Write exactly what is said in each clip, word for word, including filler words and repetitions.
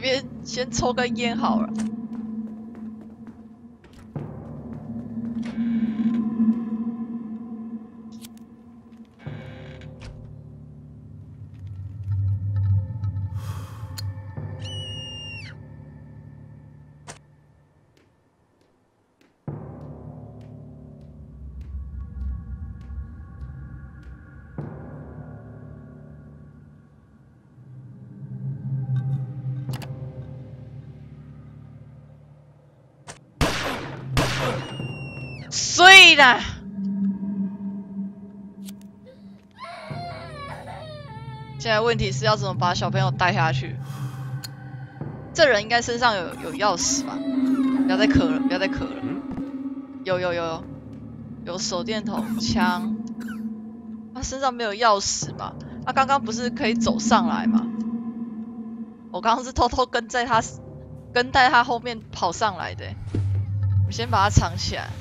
边先抽根烟好了。碎啦！现在问题是要怎么把小朋友带下去？这人应该身上有有钥匙吧？不要再咳了，不要再咳了。有有有有有手电筒、枪。他身上没有钥匙吧？他刚刚不是可以走上来吗？我刚刚是偷偷跟在他跟在他后面跑上来的。我先把它藏起来。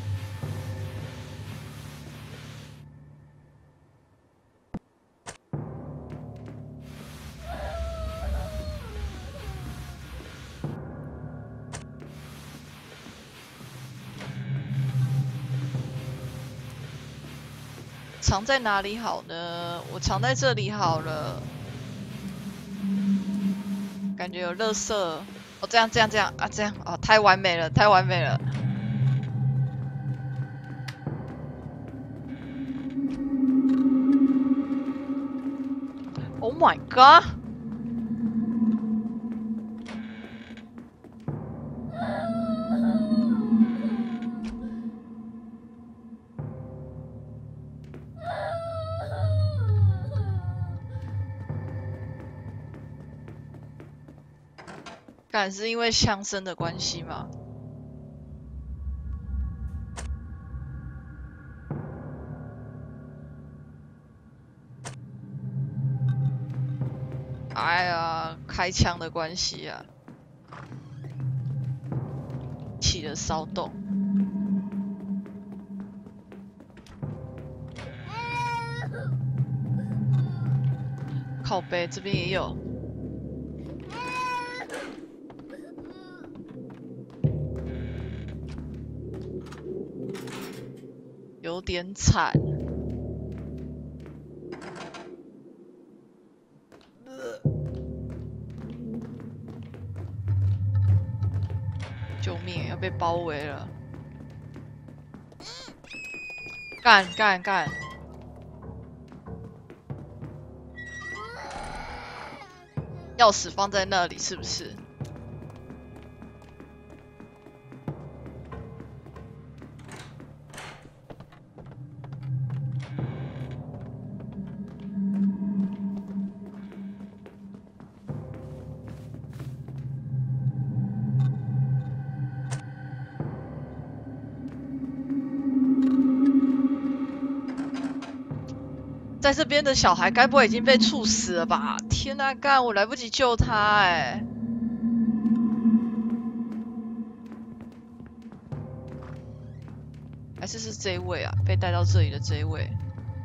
藏在哪里好呢？我藏在这里好了。感觉有垃圾。哦，这样这样这样啊，这样哦，太完美了，太完美了。Oh my god！ 感是因为枪声的关系吗？哎呀，开枪的关系啊，起了骚动。靠背这边也有。有点惨。救命！要被包围了！干干干！钥匙放在那里是不是？在这边的小孩该不会已经被处死了吧？天哪，干！我来不及救他哎、欸！还是是这一位啊？被带到这里的这一位。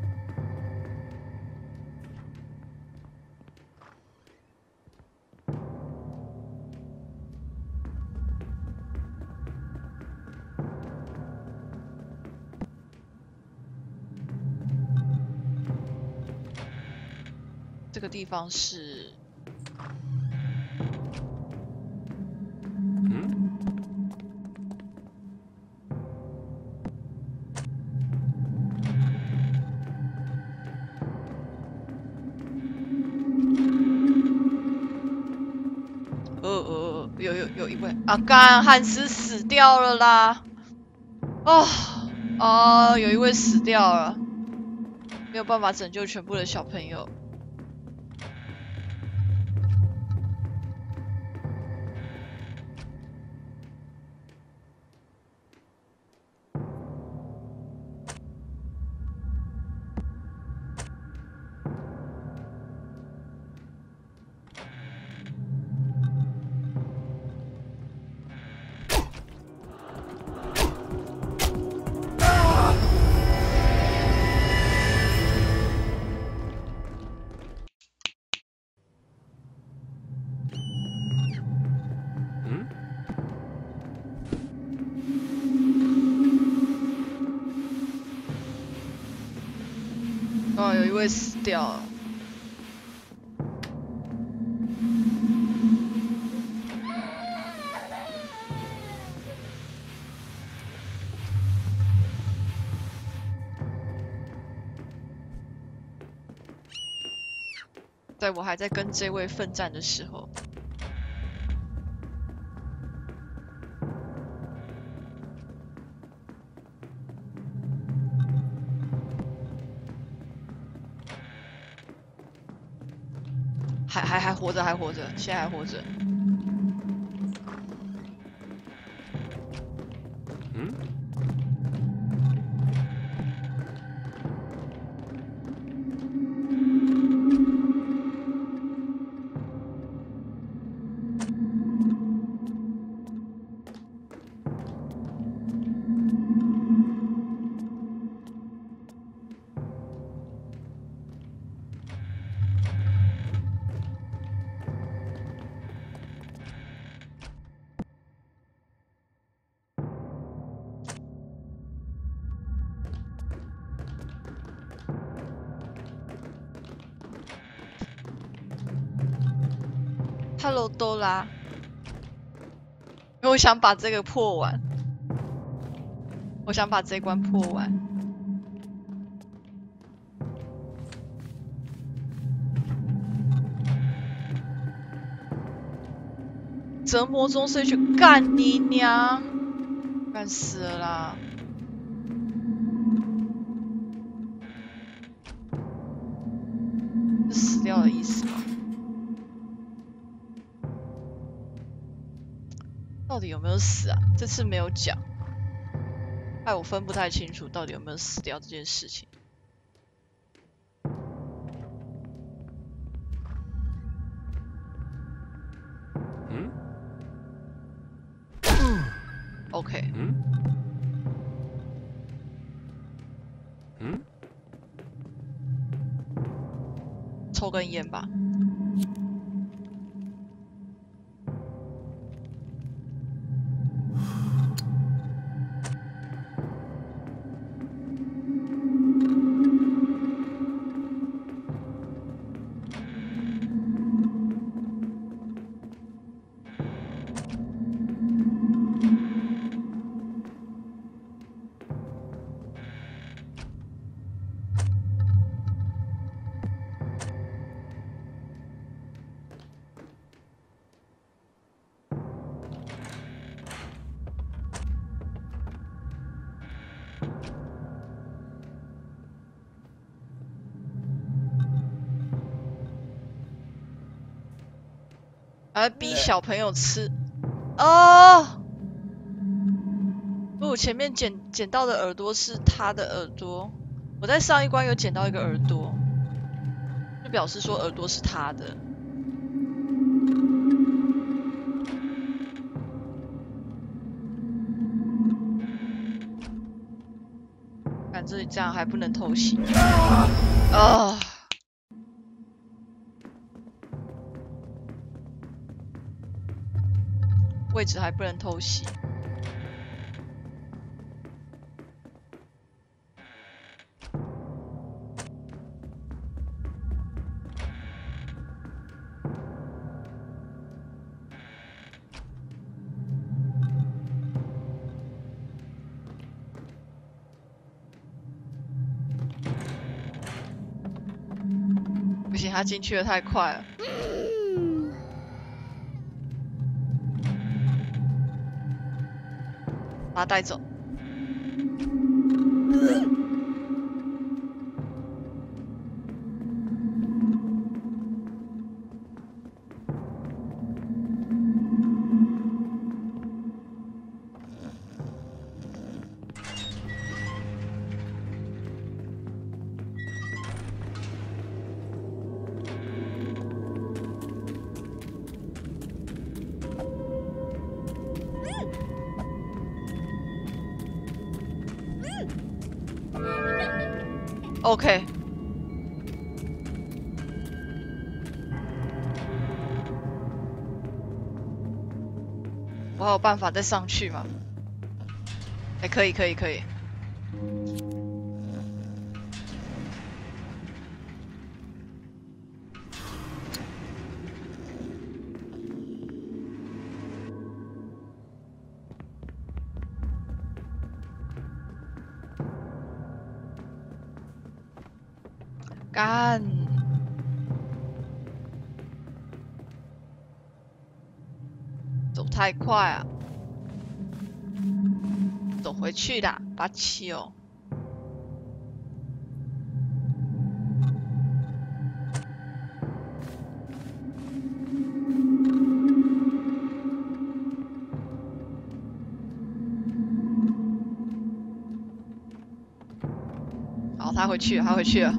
这个地方是， 嗯， 呃呃，有有有一位啊，干汉斯死掉了啦！哦哦，有一位死掉了，没有办法拯救全部的小朋友。 哦，有一位死掉了。在我还在跟这位奋战的时候。 还还还活着，还活着，现在还活着。 嗯。 Hello， 多拉，因为我想把这个破完，我想把这关破完。折磨中睡去，干你娘！干死了啦！是死掉的意思吗？ 到底有没有死啊？这次没有讲，害我分不太清楚到底有没有死掉这件事情。 嗯 ？OK。 嗯。嗯。 抽根烟吧。 还逼小朋友吃哦！我前面捡捡到的耳朵是他的耳朵，我在上一关有捡到一个耳朵，就表示说耳朵是他的。看这里这样还不能偷袭啊！位置还不能偷袭。不行，他进去的太快了。把他带走。OK。我还有办法再上去吗？哎、欸，可以，可以，可以。 干！走太快啊！走回去啦，八七哦。好，他回去了，他回去了。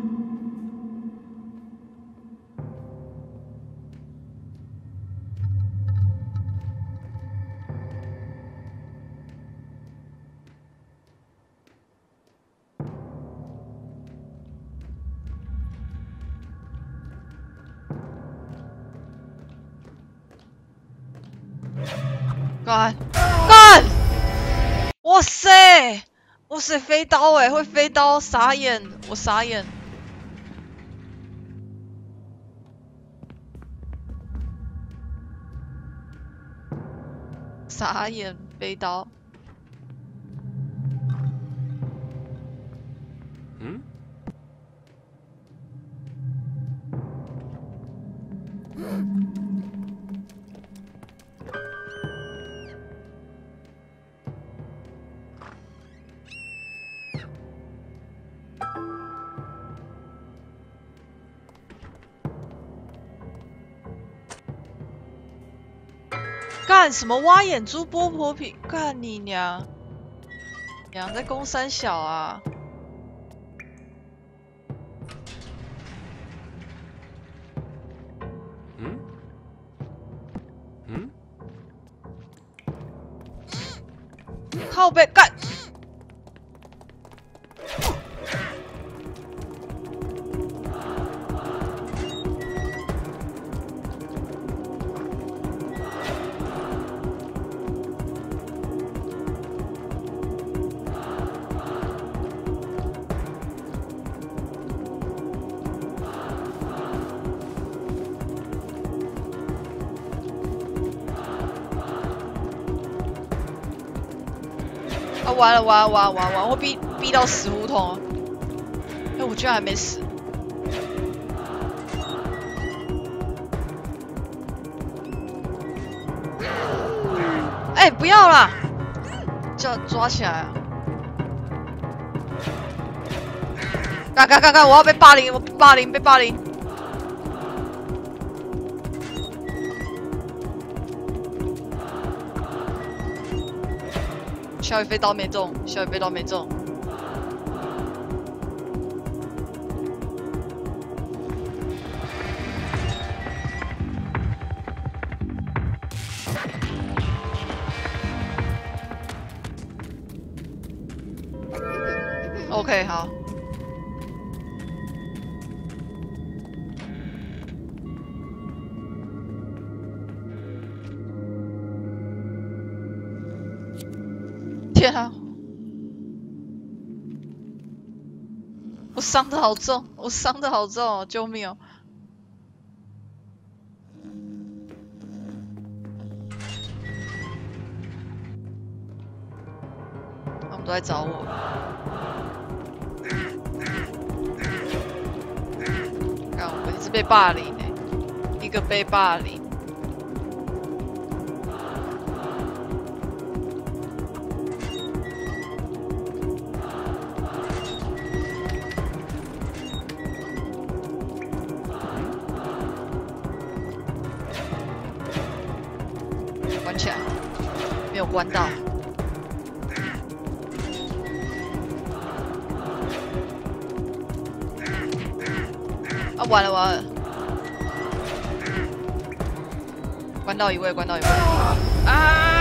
干干！哇塞！哇塞，飞刀哎，会飞刀，傻眼，我傻眼。傻眼，飞刀。 嗯？ 干什么挖眼珠剥婆皮？干你娘！娘在攻三小啊！ 嗯？嗯？ 靠背干！啊，完了完了完了完了完了，我逼逼到死胡同啊！哎，我居然还没死！哎，不要啦！叫抓起来啊！干干干干！我要被霸凌！我被霸凌！被霸凌！小雨飞刀没中，小雨飞刀没中。OK， 好。天啊！我伤的好重，我伤的好重哦！救命哦！他们都在找我。看，我一直被霸凌哎，一个被霸凌。关起来，没有关到。啊，完了完了，关到一位，关到一位。啊！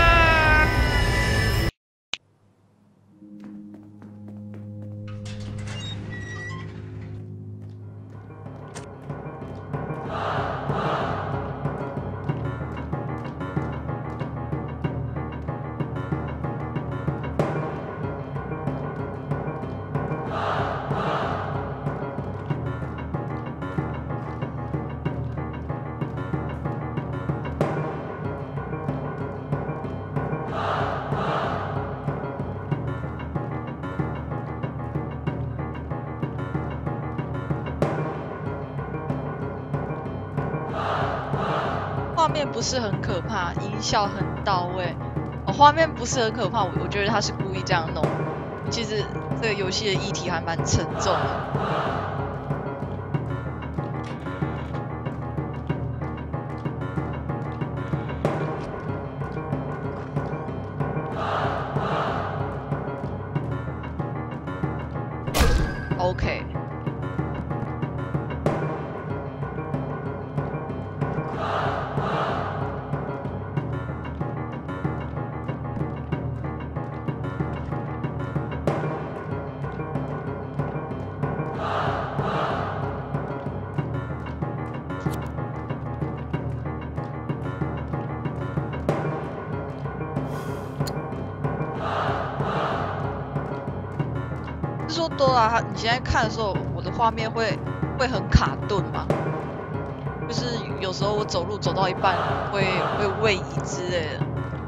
画面不是很可怕，音效很到位。哦，画面不是很可怕，我我觉得他是故意这样弄。其实这个游戏的议题还蛮沉重的。OK。是说多啦，你现在看的时候，我的画面会会很卡顿吗？就是有时候我走路走到一半会会位移之类的。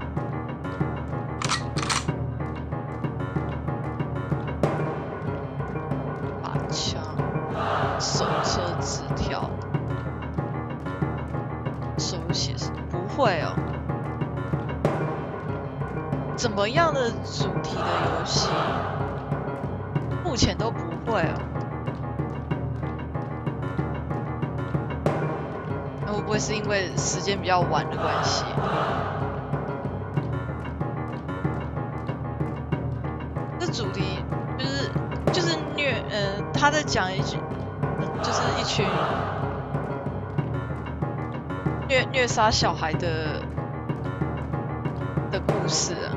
把枪、手册、纸条、手写不会哦。怎么样的主题的游戏？目前都不会哦。那会不会是因为时间比较晚的关系？这主题就是就是虐，呃，他在讲一句，嗯，就是一群虐虐杀小孩的的故事啊。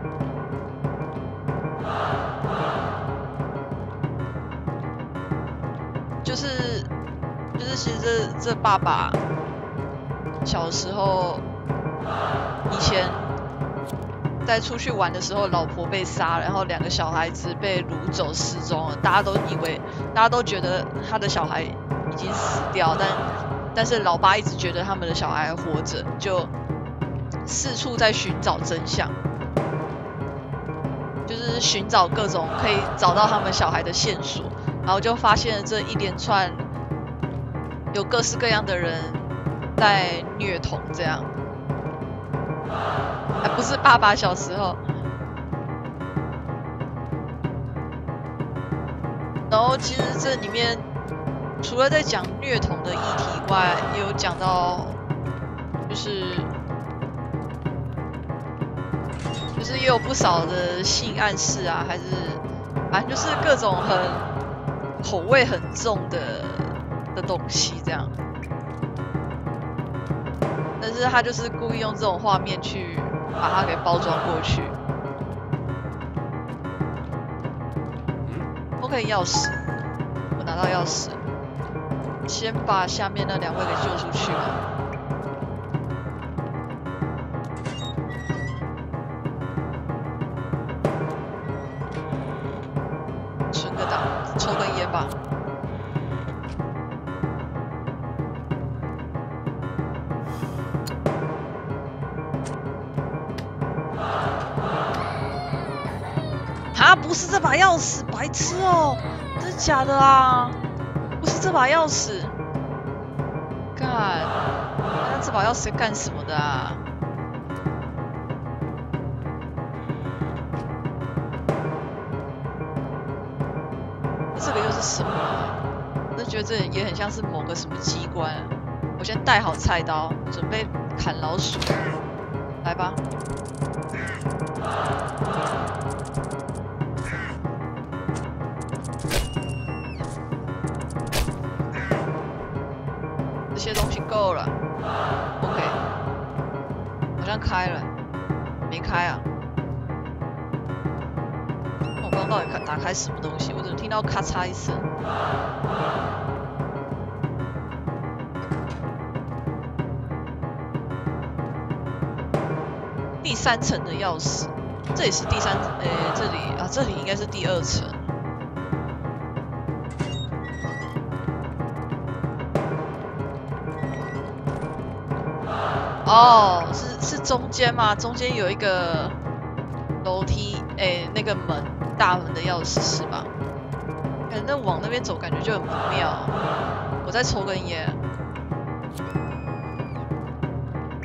就是就是，其实这这爸爸小时候以前在出去玩的时候，老婆被杀了，然后两个小孩子被掳走失踪了。大家都以为，大家都觉得他的小孩已经死掉，但但是老爸一直觉得他们的小孩还活着，就四处在寻找真相，就是寻找各种可以找到他们小孩的线索。然后就发现了这一连串有各式各样的人在虐童，这样，还不是爸爸小时候。然后其实这里面除了在讲虐童的议题以外，也有讲到，就是就是也有不少的性暗示啊，还是反正就是各种很口味很重的的东西，这样。但是他就是故意用这种画面去把它给包装过去。OK， 钥匙，我拿到钥匙，先把下面那两位给救出去吧。存个档，抽根烟吧。啊，不是这把钥匙，白痴哦！真的假的啊？不是这把钥匙，干，那这把钥匙干什么的啊？这个又是什么啊？我就觉得这也很像是某个什么机关。我先带好菜刀，准备砍老鼠，来吧。这些东西够了 ，OK， 好像开了，没开啊？我刚刚到底打开什么东西？我怎么听到咔嚓一声？第三层的钥匙，这里是第三，诶、欸，这里啊，这里应该是第二层。哦，是是中间吗？中间有一个楼梯，诶、欸，那个门，大门的钥匙是吧？哎，那往那边走感觉就很不妙。我再抽根烟。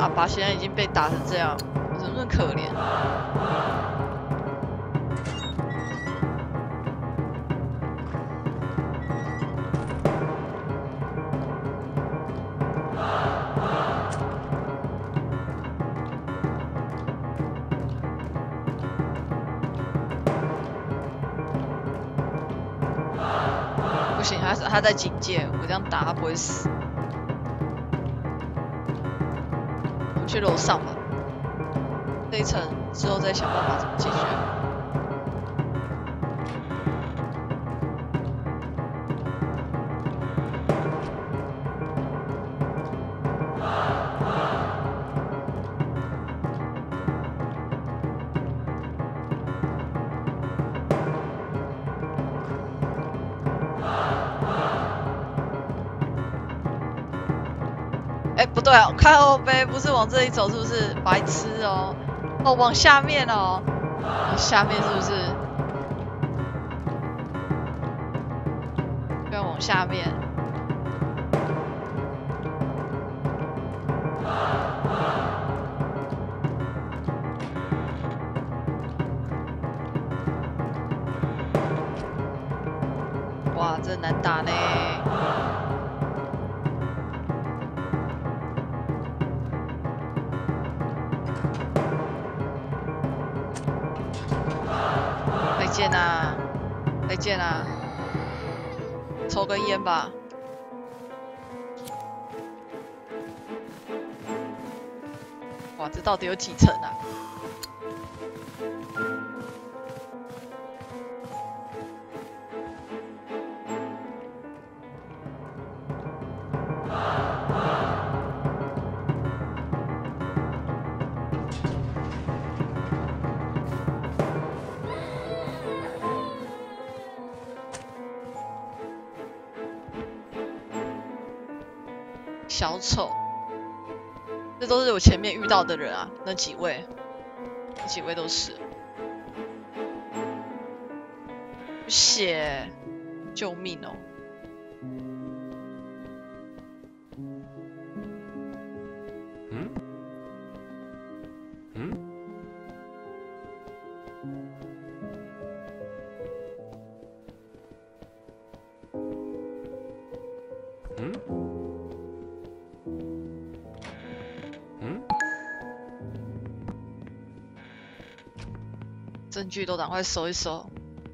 阿爸现在已经被打成这样，我怎么那么可怜？不行，他他在警戒，我这样打他不会死。我们去楼上吧，这一层之后再想办法怎么解决。哎，不对啊，靠背不是往这里走，是不是？白痴哦！哦，往下面哦，往下面是不是？要往下面。哇，这难打呢。再见啊，再见啊，抽根烟吧。哇，这到底有几层啊？小丑，这都是我前面遇到的人啊，那几位，那几位都是。血，救命哦！ 嗯？嗯？嗯？证据都赶快收一收。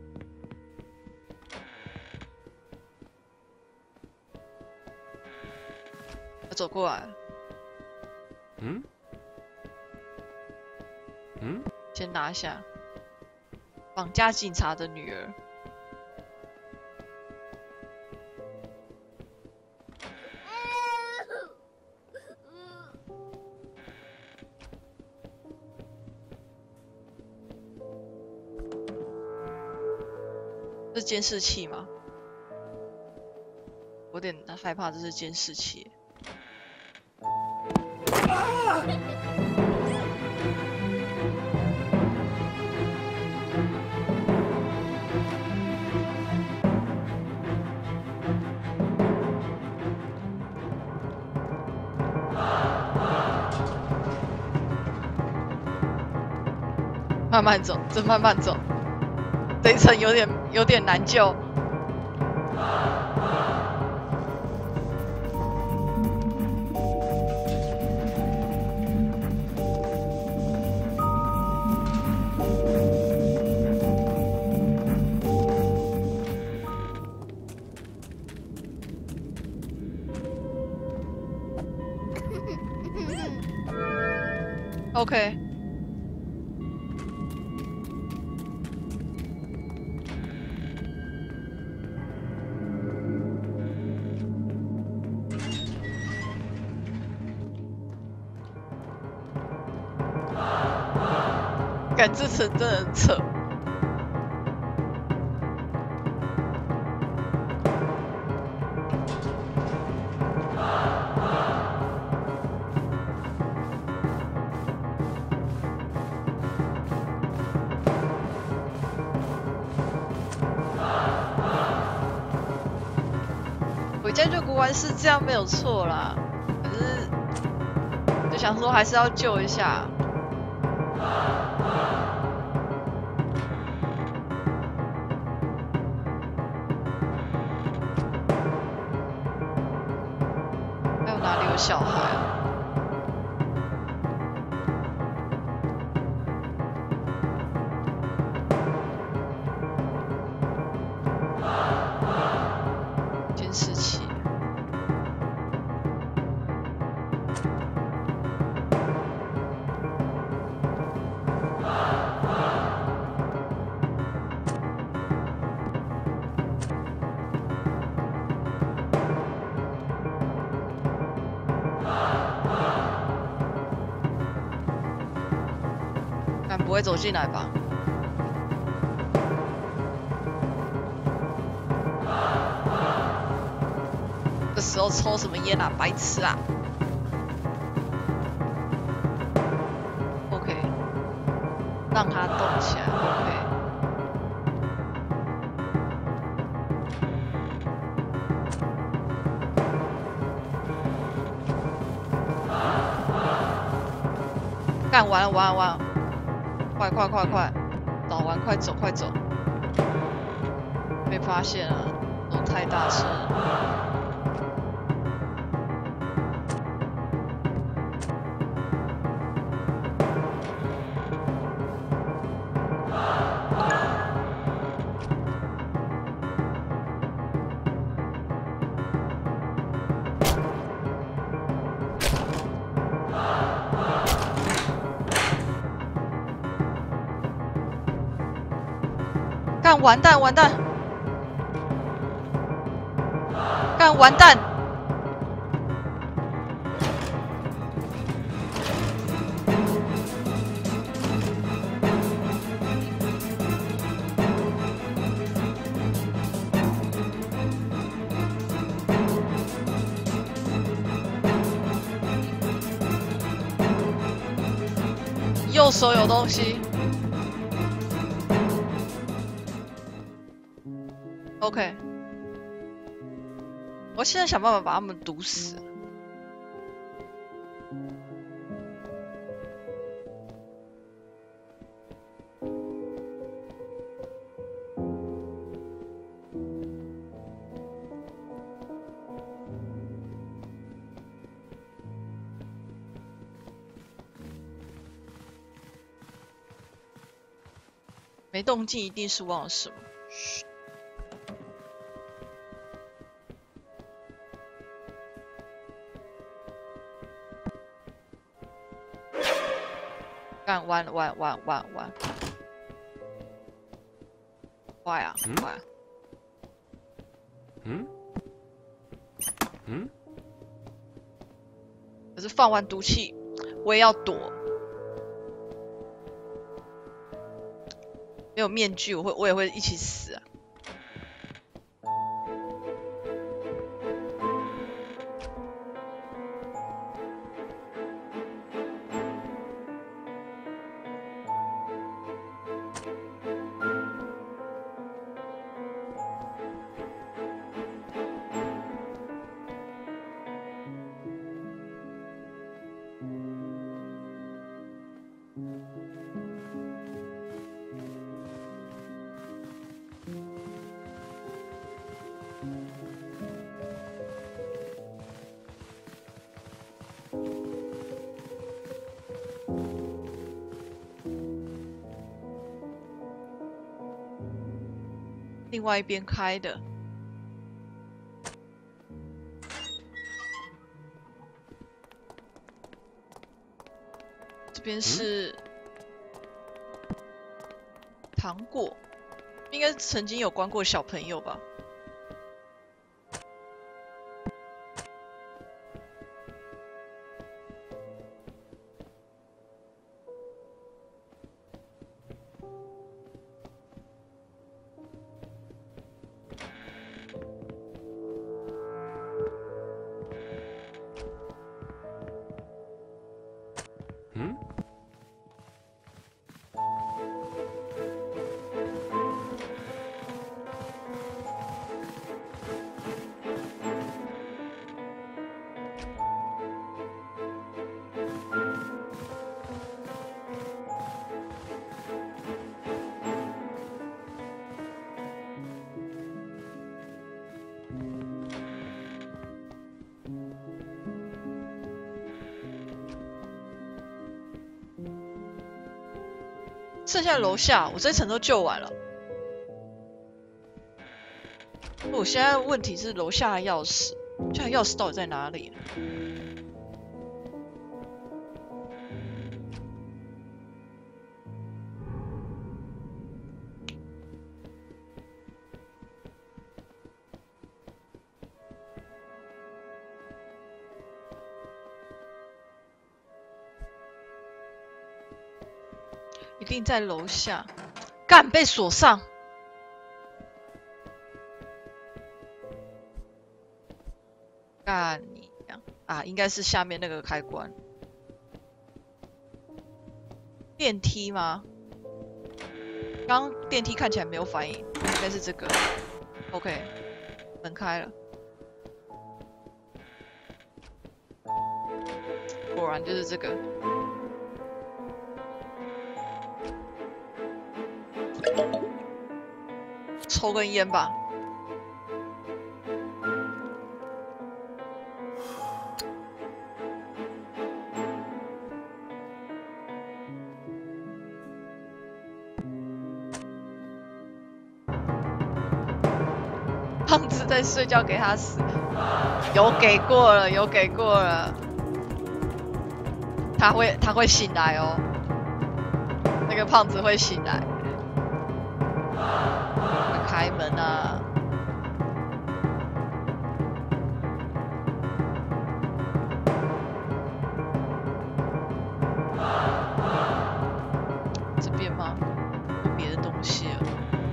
他走过来。嗯？嗯？先拿下。绑架警察的女儿。是监视器吗？我有点害怕这是监视器。啊！慢慢走，这慢慢走。这一层有点有点难救。OK。感这层真的很扯。回家就国完是这样没有错啦，可是就想说还是要救一下。还有哪里有小孩啊？监视器。敢不会走进来吧？这时候抽什么烟啊，白痴啊 ！OK， 让它动起来。OK。干完了，完了，完了！快快快快，找完快走快走！被发现了，走太大声了。干完蛋完蛋！干完蛋！右手有东西。OK， 我现在想办法把他们毒死。没动静，一定是忘了什么。干完了，完完完完！坏啊，坏啊！ 嗯？嗯？ 可是放完毒气，我也要躲。没有面具，我会我也会一起死啊！另外一边开的，这边是糖果，应该曾经有关过小朋友吧。 嗯？ 剩下楼下，我这层都救完了。我现在问题是楼下的钥匙，这钥匙到底在哪里？一定在楼下，干被锁上。干你呀！啊，应该是下面那个开关。电梯吗？刚刚电梯看起来没有反应，应该是这个。OK， 门开了。果然就是这个。抽根烟吧。胖子在睡觉，给他死。有给过了，有给过了。他会，他会醒来哦。那个胖子会醒来。开门啊！这边吗？有别的东西了。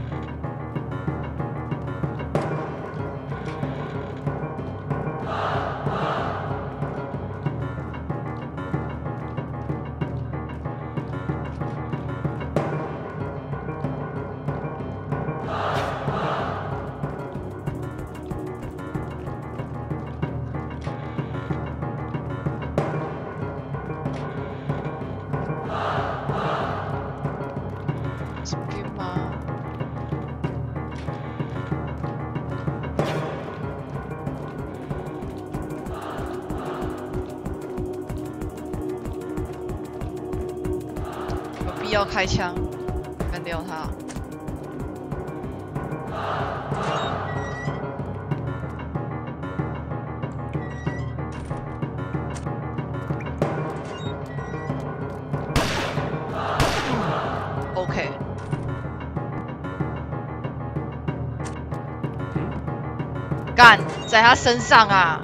要开枪干掉他。OK。干，在他身上啊！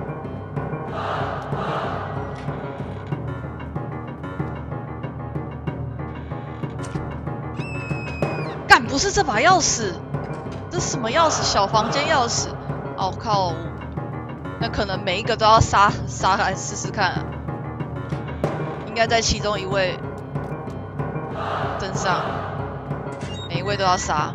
不是这把钥匙，这是什么钥匙？小房间钥匙。哦靠！那可能每一个都要杀杀来试试看、啊。应该在其中一位身上，每一位都要杀。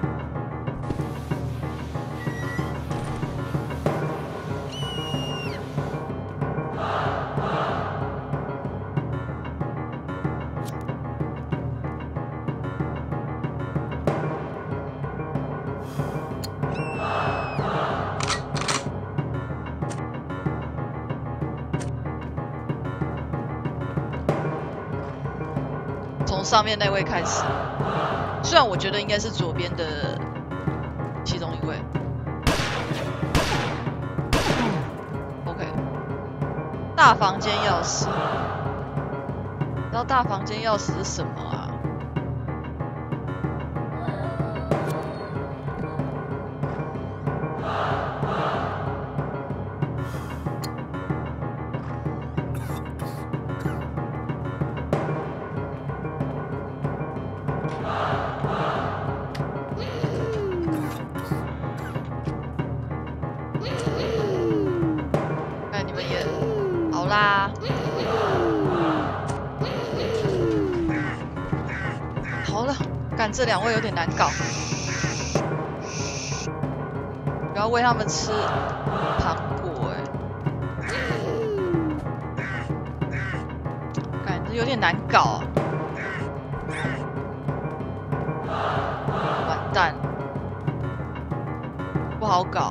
从上面那位开始，虽然我觉得应该是左边的其中一位。OK， 大房间钥匙，你知道大房间钥匙是什么啊？啦，好了，干这两位有点难搞，不要喂他们吃糖果哎、欸，感觉有点难搞、啊，完蛋，不好搞。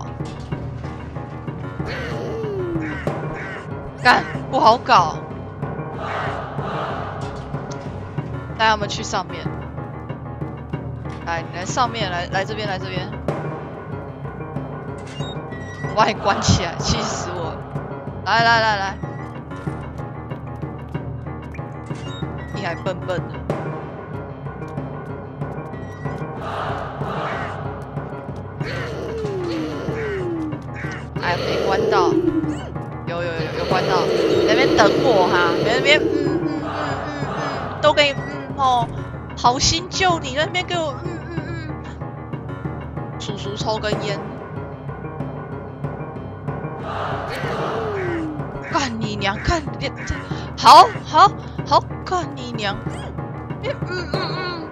干不好搞，带他们去上面。 来，你来上面，来来这边，来这边。我把你关起来，气死我了！来来来来，你还笨笨的。哎，没关到。有有有有关到，你那边等我哈，你那边嗯嗯嗯嗯嗯，都给你嗯哦，好心救你，那边给我嗯嗯嗯，叔叔抽根烟，干你娘，干你这，好好好，干你娘，嗯嗯嗯嗯。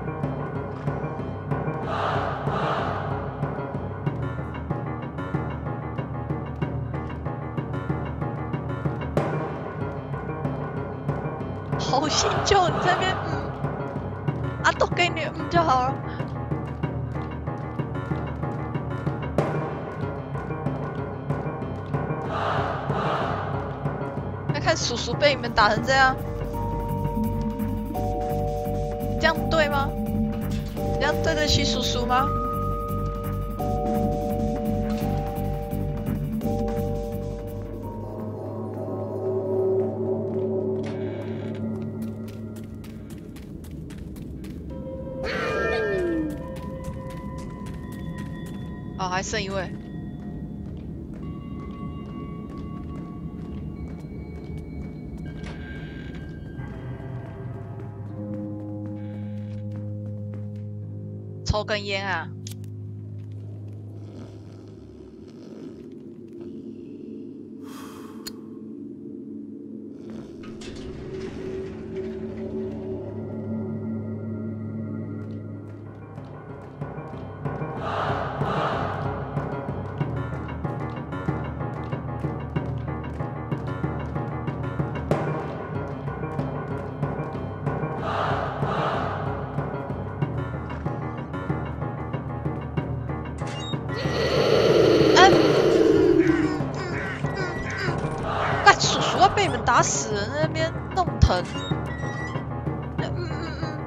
好心救你这边，嗯，啊，都给你嗯就好了。看看叔叔被你们打成这样，这样对吗？这样对得起叔叔吗？哦，还剩一位。抽根烟啊！叔叔要被你们打死了，在那边弄疼。嗯嗯嗯。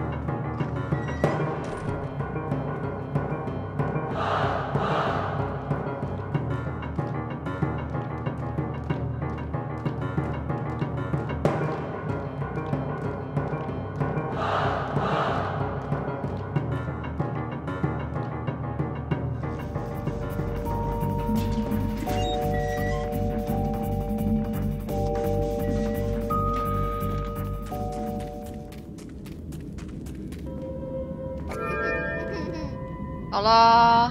好啦，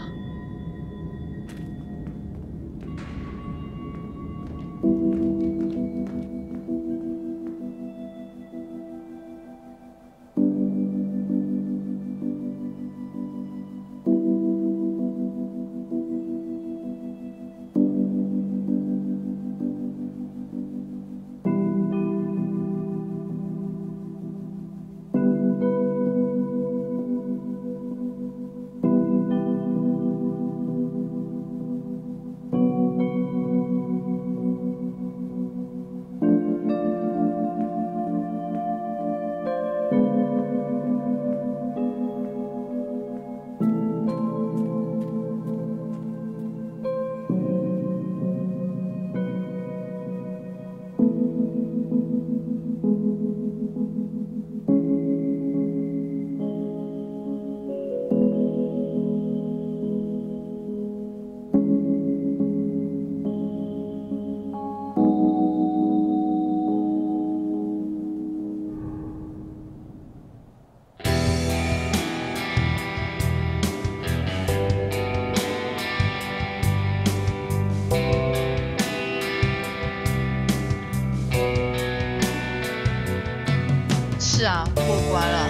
是啊，过关了。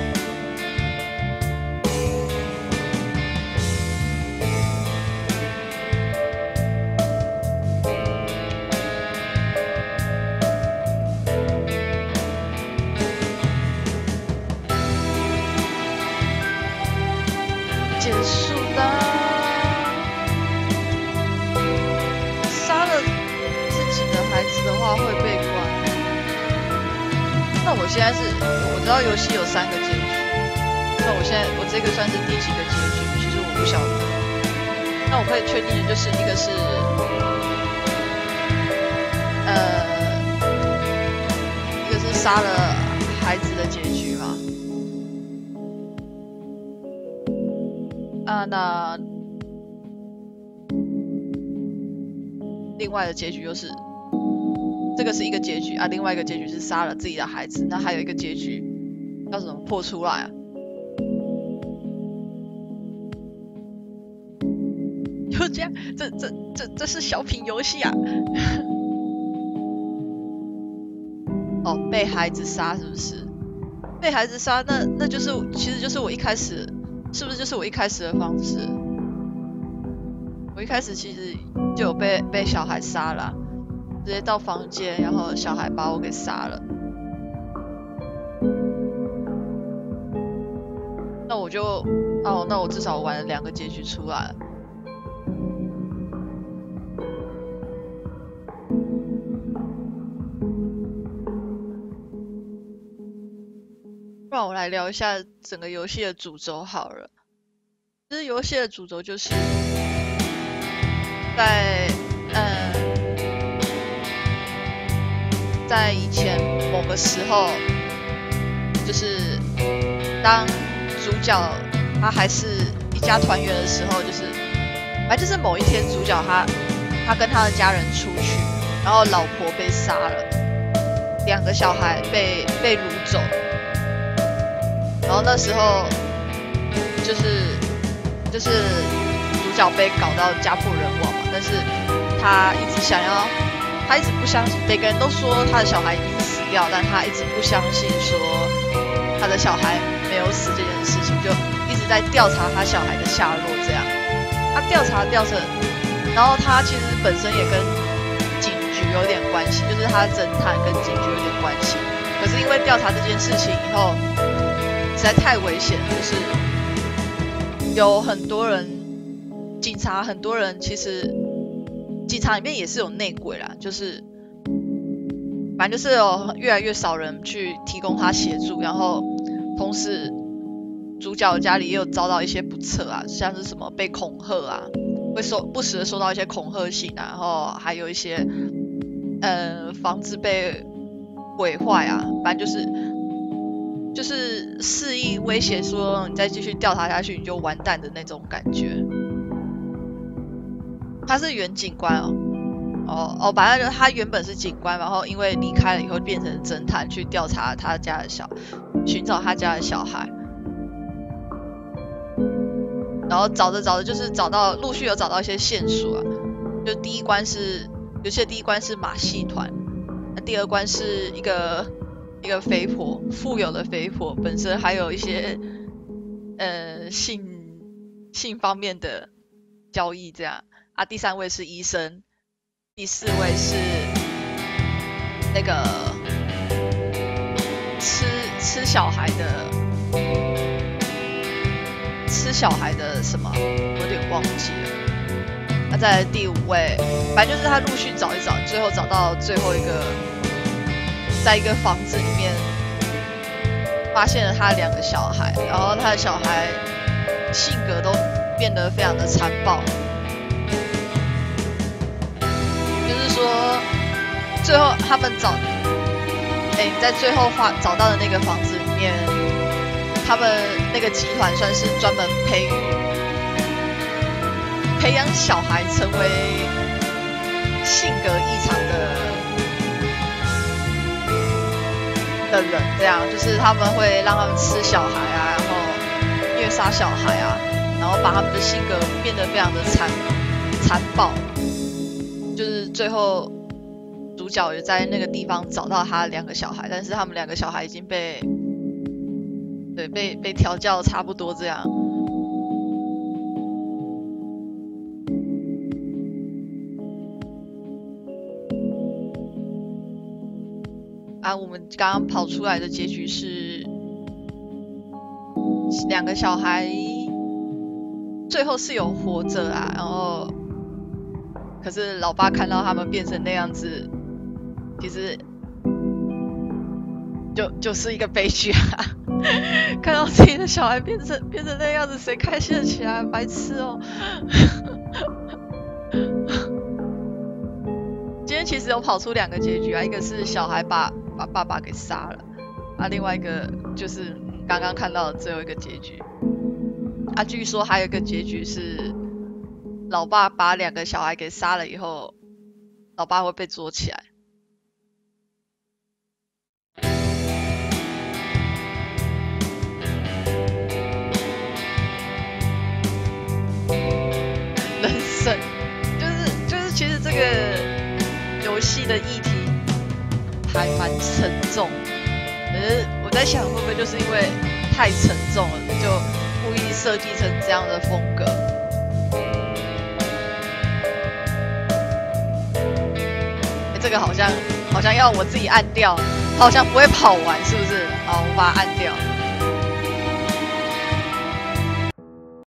结束啦！杀了自己的孩子的话会被关。那我现在是，我知道游戏有三个结局， 那我现在我这个算是第几个结局？其实我不晓得。那我可以确定的就是一个是，呃，一个是杀了孩子的结局嘛。啊，那另外的结局就是，这个是一个结局啊，另外一个结局是杀了自己的孩子。那还有一个结局要怎么破出来啊？就这样，这这这这是小品游戏啊！哦，被孩子杀是不是？被孩子杀，那那就是其实就是我一开始，是不是就是我一开始的方式？我一开始其实就有被被小孩杀了，直接到房间，然后小孩把我给杀了。那我就哦，那我至少玩了两个结局出来了。让我来聊一下整个游戏的主轴好了。其实游戏的主轴就是在呃，在以前某个时候，就是当主角他还是一家团圆的时候，就是反正就是某一天主角他他跟他的家人出去，然后老婆被杀了，两个小孩被被掳走。然后那时候就是就是主角被搞到家破人亡嘛，但是他一直想要，他一直不相信，每个人都说他的小孩已经死掉，但他一直不相信说他的小孩没有死这件事情，就一直在调查他小孩的下落这样。他调查调查，然后他其实本身也跟警局有点关系，就是他侦探跟警局有点关系。可是因为调查这件事情以后，实在太危险了，就是有很多人，警察很多人其实，警察里面也是有内鬼啦，就是反正就是有越来越少人去提供他协助，然后同时主角家里也有遭到一些不测啊，像是什么被恐吓啊，会收不时的收到一些恐吓信啊，然后还有一些呃房子被毁坏啊，反正就是。就是肆意威胁说你再继续调查下去你就完蛋的那种感觉。他是原警官哦，哦哦，反正他原本是警官，然后因为离开了以后变成侦探去调查他家的小，寻找他家的小孩。然后找着找着就是找到陆续有找到一些线索啊，就第一关是有些第一关是马戏团，那第二关是一个。一个肥婆，富有的肥婆，本身还有一些呃性性方面的交易这样啊。第三位是医生，第四位是那个吃吃小孩的吃小孩的什么，我有点忘记了。那、啊、在第五位，反正就是他陆续找一找，最后找到最后一个。在一个房子里面发现了他两个小孩，然后他的小孩性格都变得非常的残暴，就是说最后他们找，哎，在最后发找到的那个房子里面，他们那个集团算是专门培育培养小孩成为性格异常的。的人这样，就是他们会让他们吃小孩啊，然后虐杀小孩啊，然后把他们的性格变得非常的残残暴。就是最后主角也在那个地方找到他两个小孩，但是他们两个小孩已经被对被被调教差不多这样。啊，我们刚刚跑出来的结局是两个小孩最后是有活着啊，然后可是老爸看到他们变成那样子，其实就就是一个悲剧啊！看到自己的小孩变成变成那样子，谁开心得起来？白痴哦！今天其实有跑出两个结局啊，一个是小孩把把爸爸给杀了，啊，另外一个就是刚刚看到的最后一个结局。啊，据说还有一个结局是，老爸把两个小孩给杀了以后，老爸会被捉起来。人生就是就是，其实这个游戏的议题还蛮沉重，可是我在想，会不会就是因为太沉重了，就故意设计成这样的风格？欸、这个好像好像要我自己按掉，好像不会跑完，是不是？好，我把它按掉。